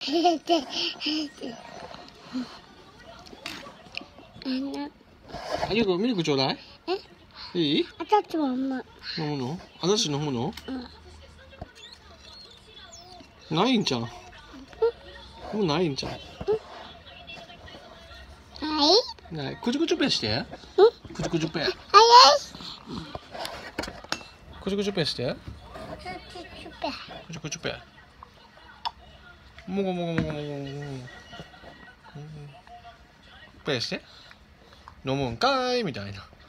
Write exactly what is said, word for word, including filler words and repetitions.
あゆうこミルクちょうだい。え？いい？ あたちも飲む。 飲むの？あたし飲むの？ うん。 ないんちゃう？もうないんちゃう？ はい。 ない。くちゅくちゅぺして。くちゅくちゅぺ。 はい。 くちゅくちゅぺして。 チュチュペ。 くちゅくちゅぺ。もごもごもごもごもご。ぺして。飲むんかーいみたいな。